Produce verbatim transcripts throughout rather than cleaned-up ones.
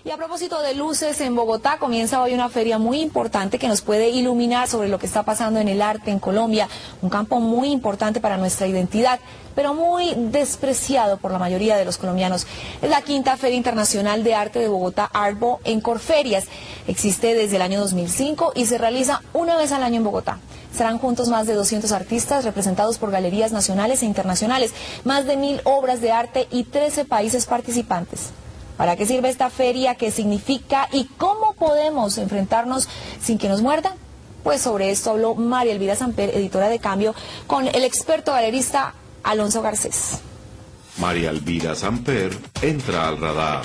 Y a propósito de luces, en Bogotá comienza hoy una feria muy importante que nos puede iluminar sobre lo que está pasando en el arte en Colombia, un campo muy importante para nuestra identidad, pero muy despreciado por la mayoría de los colombianos. Es la quinta Feria Internacional de Arte de Bogotá, Artbo, en Corferias. Existe desde el año dos mil cinco y se realiza una vez al año en Bogotá. Estarán juntos más de doscientos artistas representados por galerías nacionales e internacionales, más de mil obras de arte y trece países participantes. ¿Para qué sirve esta feria? ¿Qué significa? ¿Y cómo podemos enfrentarnos sin que nos muerdan? Pues sobre esto habló María Elvira Samper, editora de Cambio, con el experto galerista Alonso Garcés. María Elvira Samper entra al radar.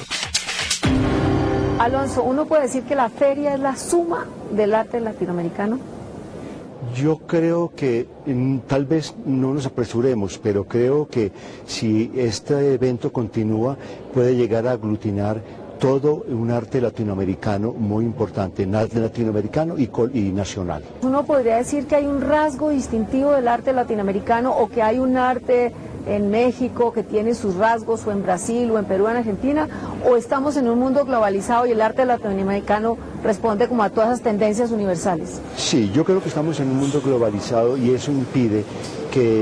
Alonso, ¿uno puede decir que la feria es la suma del arte latinoamericano? Yo creo que mm, tal vez no nos apresuremos, pero creo que si este evento continúa puede llegar a aglutinar todo un arte latinoamericano muy importante, arte latinoamericano y, y nacional. ¿Uno podría decir que hay un rasgo distintivo del arte latinoamericano o que hay un arte en México que tiene sus rasgos, o en Brasil, o en Perú, en Argentina, o estamos en un mundo globalizado y el arte latinoamericano responde como a todas esas tendencias universales? Sí, yo creo que estamos en un mundo globalizado y eso impide que,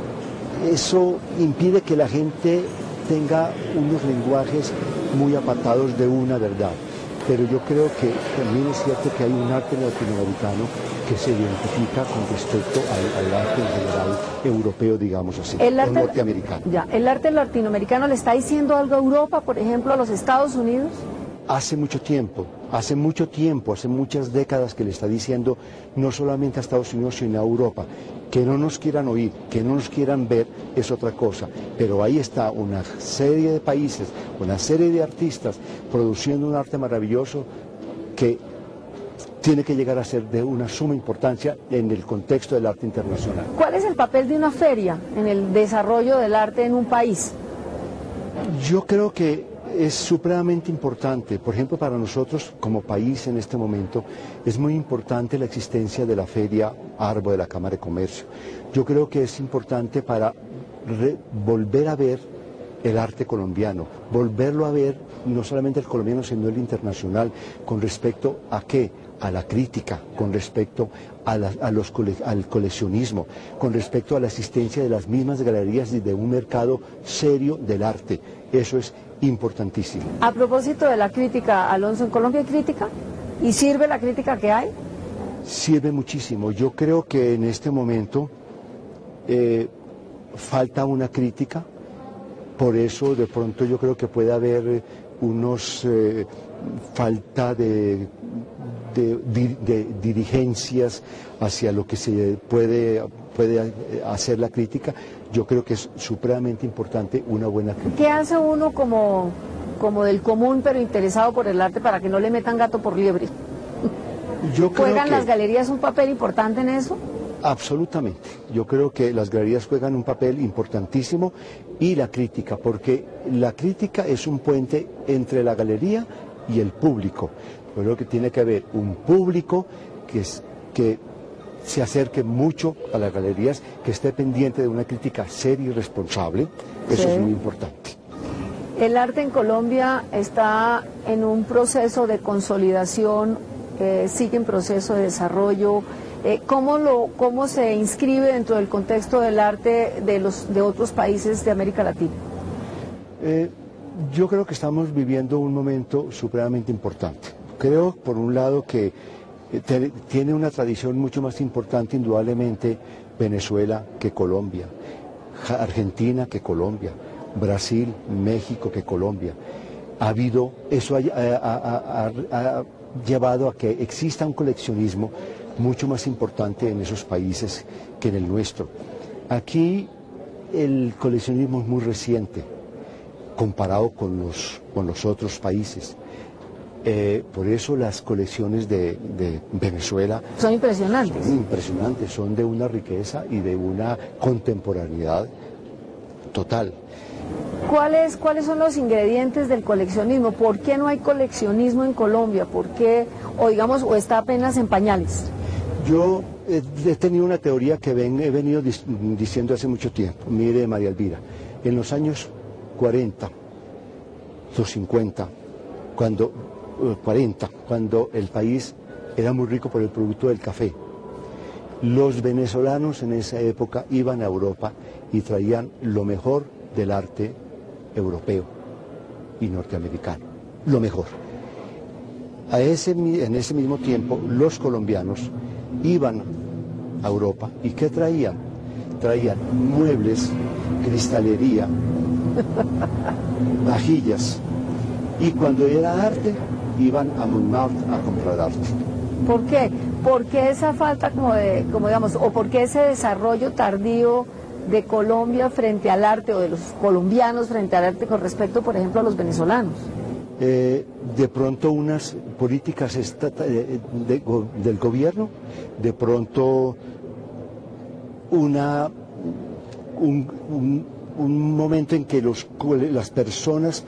eso impide que la gente tenga unos lenguajes muy apartados de una verdad. Pero yo creo que también es cierto que hay un arte latinoamericano que se identifica con respecto al, al arte en general europeo, digamos así, el arte, o norteamericano. Ya, ¿el arte latinoamericano le está diciendo algo a Europa, por ejemplo, a los Estados Unidos? Hace mucho tiempo, hace mucho tiempo, hace muchas décadas que le está diciendo no solamente a Estados Unidos sino a Europa, que no nos quieran oír, que no nos quieran ver es otra cosa, pero ahí está una serie de países, una serie de artistas produciendo un arte maravilloso que tiene que llegar a ser de una suma importancia en el contexto del arte internacional. ¿Cuál es el papel de una feria en el desarrollo del arte en un país? Yo creo que es supremamente importante. Por ejemplo, para nosotros como país en este momento es muy importante la existencia de la Feria Artbo de la Cámara de Comercio. Yo creo que es importante para volver a ver el arte colombiano, volverlo a ver no solamente el colombiano sino el internacional, con respecto a qué, a la crítica, con respecto a, la, a los cole, al coleccionismo, con respecto a la existencia de las mismas galerías y de un mercado serio del arte. Eso es importantísimo. A propósito de la crítica, Alonso, ¿en Colombia hay crítica? ¿Y sirve la crítica que hay? Sirve muchísimo. Yo creo que en este momento eh, falta una crítica, por eso de pronto yo creo que puede haber unos eh, falta de, de, de, de dirigencias hacia lo que se puede, puede hacer la crítica. Yo creo que es supremamente importante una buena crítica. ¿Qué hace uno como, como del común pero interesado por el arte para que no le metan gato por liebre? Yo creo ¿Juegan que las galerías un papel importante en eso? Absolutamente. Yo creo que las galerías juegan un papel importantísimo y la crítica, porque la crítica es un puente entre la galería y el público. Yo creo que tiene que haber un público que, es, que se acerque mucho a las galerías, que esté pendiente de una crítica seria y responsable. Eso sí. Es muy importante. El arte en Colombia está en un proceso de consolidación, eh, sigue en proceso de desarrollo. Eh, ¿cómo, lo, ¿Cómo se inscribe dentro del contexto del arte de, los, de otros países de América Latina? Eh, yo creo que estamos viviendo un momento supremamente importante. Creo, por un lado, que eh, te, tiene una tradición mucho más importante, indudablemente, Venezuela que Colombia, Argentina que Colombia, Brasil, México que Colombia. Ha habido, eso ha, ha, ha, ha llevado a que exista un coleccionismo mucho más importante en esos países que en el nuestro. Aquí el coleccionismo es muy reciente comparado con los, con los otros países. Eh, por eso las colecciones de, de Venezuela son impresionantes. Son impresionantes, son de una riqueza y de una contemporaneidad total. ¿Cuáles, ¿Cuáles son los ingredientes del coleccionismo? ¿Por qué no hay coleccionismo en Colombia? ¿Por qué, o digamos, o está apenas en pañales? Yo he, he tenido una teoría que ven, he venido dis, diciendo hace mucho tiempo. Mire, María Elvira, en los años cuarenta, los cincuenta, cuando, cuarenta, cuando el país era muy rico por el producto del café. Los venezolanos en esa época iban a Europa y traían lo mejor del arte europeo y norteamericano, lo mejor. A ese, en ese mismo tiempo, los colombianos iban a Europa y ¿qué traían? Traían muebles, cristalería, vajillas, y cuando era arte, iban a Montmartre a comprar arte. ¿Por qué? ¿Por qué esa falta como de, como digamos, o por qué ese desarrollo tardío de Colombia frente al arte, o de los colombianos frente al arte con respecto, por ejemplo, a los venezolanos? Eh, de pronto unas políticas estata, de, de, de, del gobierno, de pronto una, un, un, un momento en que los, las personas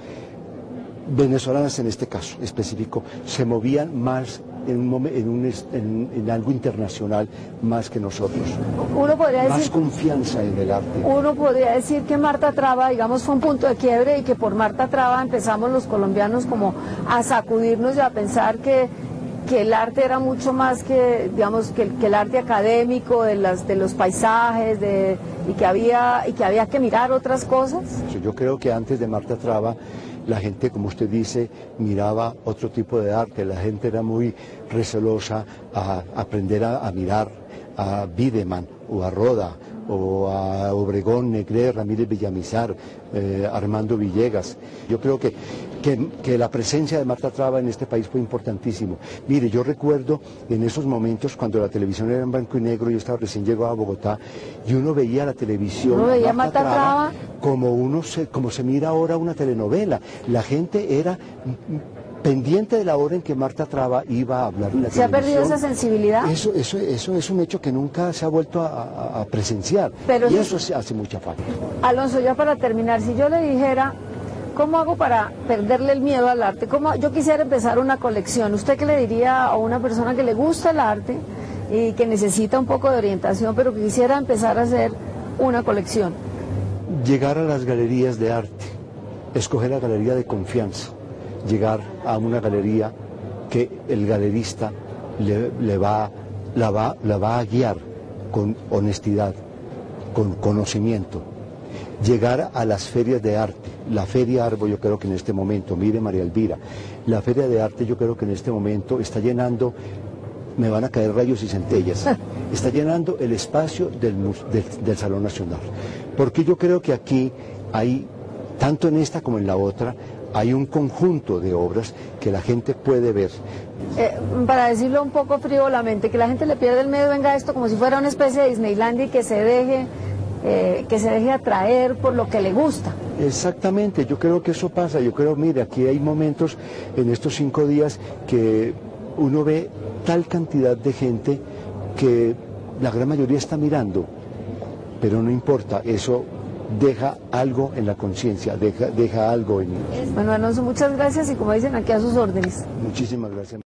venezolanas en este caso específico se movían más en, un, en, un, en, en algo internacional más que nosotros. Uno podría decir, más confianza en el arte. Uno podría decir que Marta Traba, digamos, fue un punto de quiebre y que por Marta Traba empezamos los colombianos como a sacudirnos y a pensar que, que el arte era mucho más que, digamos, que, que el arte académico, de, las, de los paisajes, de, y, que había, y que había que mirar otras cosas. Yo creo que antes de Marta Traba la gente, como usted dice, miraba otro tipo de arte, la gente era muy recelosa a aprender a, a mirar a Bideman o a Roda o a Obregón, Negré, Ramírez Villamizar, eh, Armando Villegas. Yo creo que, que, que la presencia de Marta Traba en este país fue importantísimo. Mire, yo recuerdo en esos momentos cuando la televisión era en blanco y negro, yo estaba recién llegado a Bogotá, y uno veía la televisión, uno veía Marta, Marta Traba, Traba como, uno se, como se mira ahora una telenovela. La gente era pendiente de la hora en que Marta Traba iba a hablar en la televisión. ¿Se ha perdido esa sensibilidad? Eso, eso, eso es un hecho que nunca se ha vuelto a, a, a presenciar. Pero y eso se hace mucha falta. Alonso, ya para terminar, si yo le dijera, ¿cómo hago para perderle el miedo al arte? ¿Cómo, yo quisiera empezar una colección. ¿Usted qué le diría a una persona que le gusta el arte y que necesita un poco de orientación, pero que quisiera empezar a hacer una colección? Llegar a las galerías de arte, escoger la galería de confianza, llegar a una galería que el galerista le, le va, la, va, la va a guiar con honestidad, con conocimiento. Llegar a las ferias de arte, la Feria Arbo yo creo que en este momento, mire María Elvira, la Feria de Arte yo creo que en este momento está llenando, me van a caer rayos y centellas, está llenando el espacio del, del, del Salón Nacional, porque yo creo que aquí hay, tanto en esta como en la otra, hay un conjunto de obras que la gente puede ver. Eh, para decirlo un poco frívolamente, que la gente le pierde el miedo, venga esto como si fuera una especie de Disneylandia y que se deje, eh, que se deje atraer por lo que le gusta. Exactamente, yo creo que eso pasa, yo creo, mire, aquí hay momentos en estos cinco días que uno ve tal cantidad de gente que la gran mayoría está mirando, pero no importa, eso deja algo en la conciencia, deja, deja algo en... Bueno, Alonso, muchas gracias y como dicen aquí a sus órdenes. Muchísimas gracias.